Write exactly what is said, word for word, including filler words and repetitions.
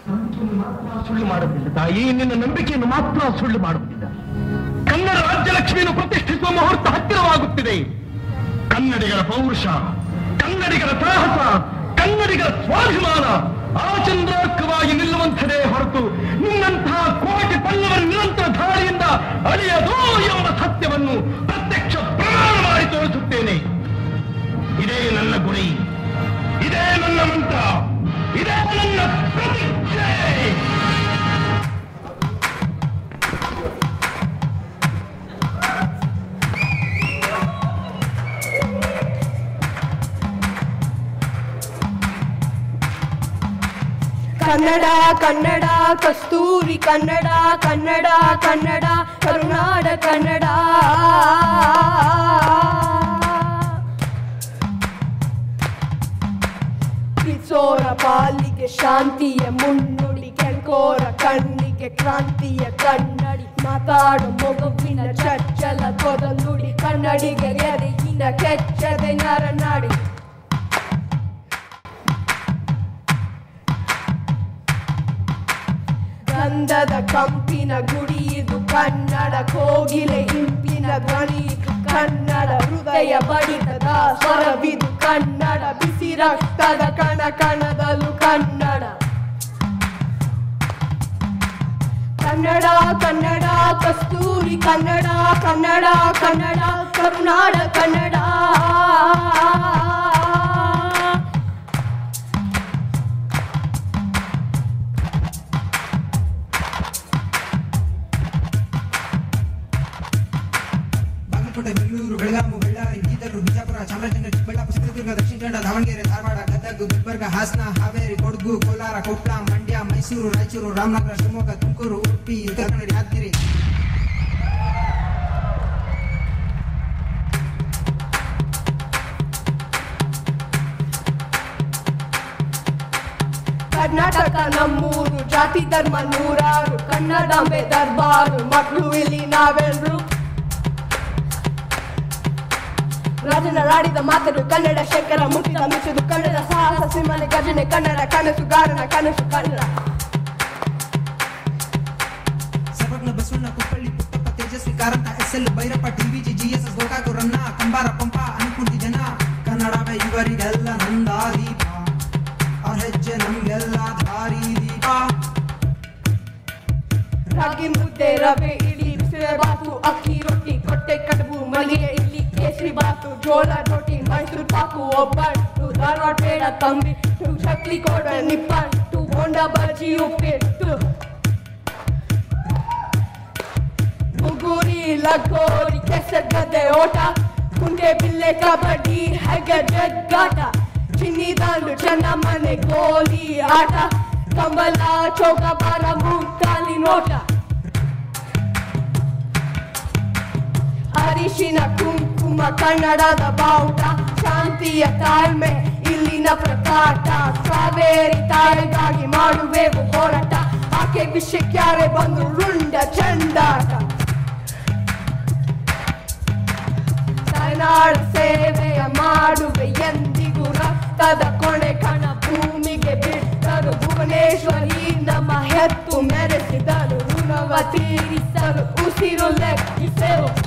ಸುಳ್ಳು ಮಾಡುವುದಿಲ್ಲ ತಾಯಿ, ನಿನ್ನ ನಂಬಿಕೆಯನ್ನು ಮಾತ್ರ ಸುಳ್ಳು ಮಾಡುವುದಿಲ್ಲ. ಕನ್ನಡ ರಾಜ್ಯಲಕ್ಷ್ಮಿಯನ್ನು ಪ್ರತಿಷ್ಠಿಸುವ ಮುಹೂರ್ತ ಹತ್ತಿರವಾಗುತ್ತಿದೆ. ಕನ್ನಡಿಗರ ಪೌರುಷ, ಕನ್ನಡಿಗರ ಸಾಹಸ, ಕನ್ನಡಿಗರ ಸ್ವಾಭಿಮಾನ ಆಚಂದ್ರಾರ್ಕವಾಗಿ ನಿಲ್ಲುವಂಥದೇ ಹೊರತು ನಿನ್ನಂತಹ ಕೋಟಿ ಪಲ್ಲವರ ನಿರಂತರ ಧಾರಿಯಿಂದ ಅಳಿಯದೋ ಎಂಬ ಸತ್ಯವನ್ನು ಪ್ರತ್ಯಕ್ಷ ಪ್ರಮಾಣ ಮಾಡಿ ತೋರಿಸುತ್ತೇನೆ. ಇದೇ ನನ್ನ ಗುರಿ, ಇದೇ ನನ್ನ ಮಂತ್ರ, ಇದೇ ನನ್ನ ಪ್ರತಿಜ್ಞೆ. ಕನ್ನಡ ಕನ್ನಡ ಕಸ್ತೂರಿ ಕನ್ನಡ ಕನ್ನಡ ಕನ್ನಡ ಕರುನಾಡ ಕನ್ನಡ. ಕಿಸೋರ ಪಾಲಿಗೆ ಶಾಂತಿಯ ಮುನ್ನುಡಿ, ಕೆಂಕೋರ ಕಣ್ಣಿಗೆ ಕ್ರಾಂತಿಯ ಕನ್ನಡಿ. ಮಾತಾಡು ಮಗುವಿನ ಚಚ್ಚಲ ಕೊದನುಡಿ, ಕನ್ನಡಿಗೆ ಎದೆಯಿನ ಕೆಚ್ಚದೆ ನರನಾಡಿ. ಗಂಧದ ಕಂಪಿನ ಗುಡಿ ಇದು ಕನ್ನಡ, ಕೋಗಿಲೆ ಇಂಪಿನ ಧ್ವನಿ ಇದು ಕನ್ನಡ. ಹೃದಯ ಬಡಿತದ ಸ್ವರವಿದು ಕನ್ನಡ, ಬಿಸಿ ರಕ್ತದ ಕಣ ಕಣದಲ್ಲೂ ಕನ್ನಡ. ಕನ್ನಡ ಕನ್ನಡ ಕಸ್ತೂರಿ ಕನ್ನಡ ಕನ್ನಡ ಕನ್ನಡ ಕರುನಾಡ ಕನ್ನಡ. ಬೆಂಗಳೂರು, ಬೆಳಗಾವಿ, ಬಳ್ಳಾರಿ, ಬೀದರ್, ಬಿಜಾಪುರ, ಚಾಮರಾಜನಗರ, ಚಿಕ್ಕಬಳ್ಳಾಪುರ, ಚಿತ್ರದುರ್ಗ, ದಕ್ಷಿಣ ಕನ್ನಡ, ದಾವಣಗೆರೆ, ಧಾರವಾಡ, ಗದಗ, ಗುಲ್ಬರ್ಗ, ಹಾಸನ, ಹಾವೇರಿ, ಕೊಡಗು, ಕೋಲಾರ, ಕೊಪ್ಪಳ, ಮಂಡ್ಯ, ಮೈಸೂರು, ರಾಯಚೂರು, ರಾಮನಗರ, ಶಿವಮೊಗ್ಗ, ತುಮಕೂರು, ಉಡುಪಿ, ಉತ್ತರ ಕನ್ನಡ, ಯಾದಗಿರಿ. ಕರ್ನಾಟಕ ನಮ್ಮೂರು, ಜಾತಿ ಧರ್ಮ ನೂರಾರು, ಕನ್ನಡಾಂಬೆ ದರ್ಬಾರು, ಮಕ್ಕಳು ಇಲ್ಲಿ ನಾವೆಲ್ರು. ರಾಜನ ರಾಡಿದ ಮಾತರು ಕನ್ನಡ, ಶಂಕರ ಮುಟ್ಟಿದ ಮಿಚ್ಚದು ಕನ್ನಡ, ಸಾಹಸ ಸಿಂಹನೆ ಗರ್ಜನೆ ಕನ್ನಡ, ಕನಸುಗಾರನ ಕನಸು Kannada. Sarvajna Basavanna, Kuppalli Puttappa, Tejaswi Karanth, S L Bhyrappa, TVG, GS S, Gokak Ranna, Kambara Pampa, ಅನ್ಕುಂಟಿ ಜನ. ಕನ್ನಡವೇ ಇವರಿಗೆಲ್ಲ ನಂದಾದೀಪ, ಅವ್ರ ಹೆಜ್ಜೆ ನಮಗೆಲ್ಲ ದಾರಿ ದೀಪ. ರಾಗಿ ಮುದ್ದೆ ರವೆ ಇಲಿ, ಬಿಸಿಲೆ ಬಾತು, ಅಕ್ಕಿ ರೊಟ್ಟಿ, ಕೊಟ್ಟೆ ಕಡುಬು, ಮಲ್ಲಿಗೆ ಇಲ್ಲಿ, ಕೇಸರಿ ಬಾತು, ಜೋಳ ರೊಟ್ಟಿ, ಮೈಸೂರು ಪಾಕು, ಒಬ್ಬಟ್ಟು, ಧಾರವಾಡ ಬೇಡ ತಂಬಿ, ಚಕ್ಲಿ ಕೊಡೆ ನಿಪ್ಪಟ್ಟು, ಬೋಂಡ ಬಜ್ಜಿ ಉಪ್ಪಿಟ್ಟು. ಮುಗುರಿ ಲಗೋರಿ ಕೆಸಗದ್ದೆ ಓಟ, ಕುಂಟೆ ಬಿಲ್ಲೆ ಕಬಡ್ಡಿ ಹೆಗೆ ಜಗ್ಗಾಟ. ಚಿನ್ನಿ ದಾಂಡು ಚೆನ್ನಮ್ಮನೆ ಗೋಲಿ ಆಟ, ಕಂಬಲ ಚೌಕಾಬಾರ ಮುಕ್ಕಾಲಿ ನೋಟ. ಅರಿಶಿನ ಕುಂಕುಮ ಕನ್ನಡದ ಬಾವುಟ, ಶಾಂತಿಯ ತಾಳ್ಮೆ ಇಲ್ಲಿನ ಪ್ರಕಾಟ. ಕಾವೇರಿ ತಾಯಿಗಾಗಿ ಮಾಡುವೆವು ಹೋರಾಟ, ಆಕೆ ವಿಷಯಕ್ಯಾರೆ ಬಂದು ರುಂಡ ಚಂದಾಟ. ತಾಯ್ನಾಡ ಸೇವೆಯ ಮಾಡುವೆ ಎಂದಿಗೂ, ರಕ್ತದ ಕೊನೆ ಕಣ ಭೂಮಿಗೆ ಬಿಟ್ಟರು. ಭುವನೇಶ್ವರಿ ನಮ್ಮ ಹೆತ್ತು ಮೆರೆಸಿದರು, ಋಣವ ತೀರಿಸಲು ಉಸಿರು ಲೆಕ್ಕಿಸೆವು.